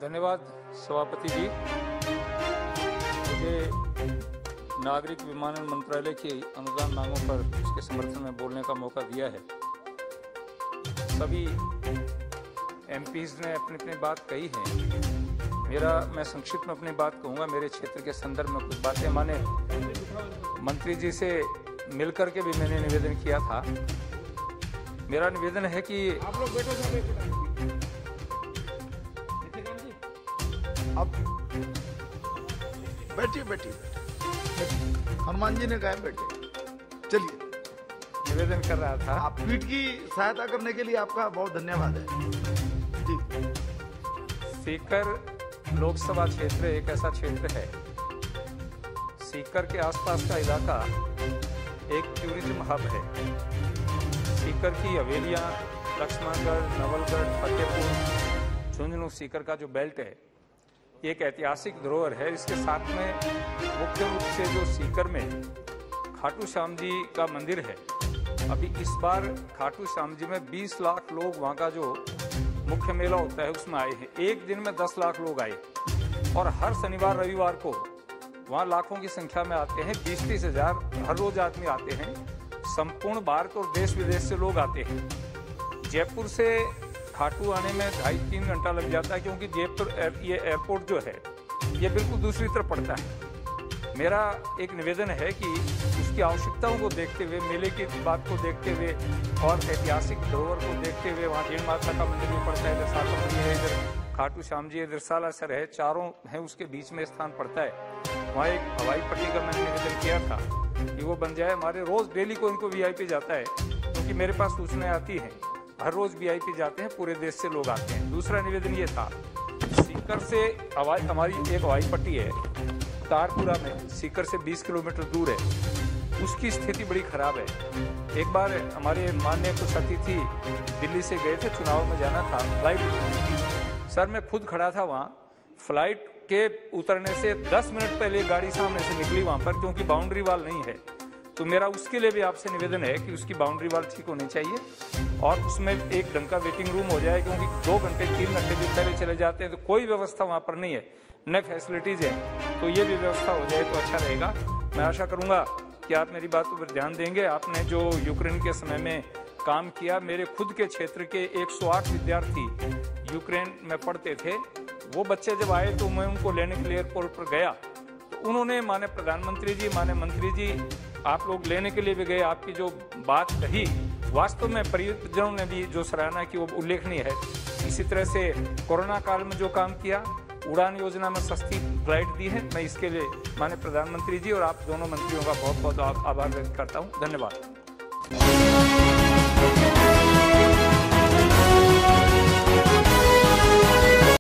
धन्यवाद सभापति जी। मुझे नागरिक विमानन मंत्रालय की अनुदान मांगों पर उसके समर्थन में बोलने का मौका दिया है। सभी एमपीज ने अपनी अपनी बात कही है। मैं संक्षिप्त में अपनी बात कहूँगा। मेरे क्षेत्र के संदर्भ में कुछ बातें माने मंत्री जी से मिलकर के भी मैंने निवेदन किया था। मेरा निवेदन है कि आप लोग बैठो। अब बैठिए। हनुमान जी ने कहा बैठे। चलिए, निवेदन कर रहा था। आप पीठ की सहायता करने के लिए आपका बहुत धन्यवाद है जी। सीकर लोकसभा क्षेत्र एक ऐसा क्षेत्र है, सीकर के आसपास का इलाका एक टूरिज्म हब है। सीकर की हवेलियां, लक्ष्मणगढ़, नवलगढ़, फतेहपुर, झुंझुनू सीकर का जो बेल्ट है, एक ऐतिहासिक धरोहर है। इसके साथ में मुख्य रूप से जो सीकर में खाटू श्याम जी का मंदिर है, अभी इस बार खाटू श्याम जी में 20 लाख लोग, वहाँ का जो मुख्य मेला होता है उसमें आए हैं। एक दिन में 10 लाख लोग आए और हर शनिवार रविवार को वहाँ लाखों की संख्या में आते हैं। 20-30 हजार हर रोज आदमी आते हैं। संपूर्ण भारत और देश विदेश से लोग आते हैं। जयपुर से खाटू आने में 2.5-3 घंटा लग जाता है, क्योंकि जयपुर ये एयरपोर्ट जो है ये बिल्कुल दूसरी तरफ पड़ता है। मेरा एक निवेदन है कि उसकी आवश्यकताओं को देखते हुए, मेले की बात को देखते हुए और ऐतिहासिक धरोहर को देखते हुए, वहाँ जैन माता का मंदिर भी पड़ता है, इधर सातों मंदिर है, इधर खाटू श्याम जी, इधर सालासर है, चारों हैं, उसके बीच में स्थान पड़ता है। वहाँ एक हवाई पट्टी का मैंने निवेदन किया था कि वो बन जाए। हमारे रोज डेली को इनको वीआईपी जाता है, क्योंकि मेरे पास सूचनाएं आती हैं, हर रोज वीआईपी जाते हैं, पूरे देश से लोग आते हैं। दूसरा निवेदन ये था, सीकर से हमारी एक हवाई पट्टी है तारपुरा में, सीकर से 20 किलोमीटर दूर है। उसकी स्थिति बड़ी खराब है। एक बार हमारे माननीय कुछ अतिथि दिल्ली से गए थे, चुनाव में जाना था, फ्लाइट सर मैं खुद खड़ा था वहाँ। फ्लाइट के उतरने से 10 मिनट पहले गाड़ी सामने से निकली वहाँ पर, क्योंकि बाउंड्री वाल नहीं है। तो मेरा उसके लिए भी आपसे निवेदन है कि उसकी बाउंड्री वाल ठीक होनी चाहिए और उसमें एक ढंग का वेटिंग रूम हो जाए, क्योंकि 2 घंटे 3 घंटे भी पहले चले जाते हैं तो कोई व्यवस्था वहाँ पर नहीं है, न फैसिलिटीज है। तो ये भी व्यवस्था हो जाए तो अच्छा रहेगा। मैं आशा करूँगा कि आप मेरी बातों पर ध्यान देंगे। आपने जो यूक्रेन के समय में काम किया, मेरे खुद के क्षेत्र के 108 विद्यार्थी यूक्रेन में पढ़ते थे। वो बच्चे जब आए तो मैं उनको लेने के लिए एयरपोर्ट पर गया, तो उन्होंने, माने प्रधानमंत्री जी, माने मंत्री जी, आप लोग लेने के लिए भी गए, आपकी जो बात कही वास्तव में परिजनों ने भी जो सराहना की वो उल्लेखनीय है। इसी तरह से कोरोना काल में जो काम किया, उड़ान योजना में सस्ती फ्लाइट दी है, मैं इसके लिए माननीय प्रधानमंत्री जी और आप दोनों मंत्रियों का बहुत बहुत आभार व्यक्त करता हूँ। धन्यवाद।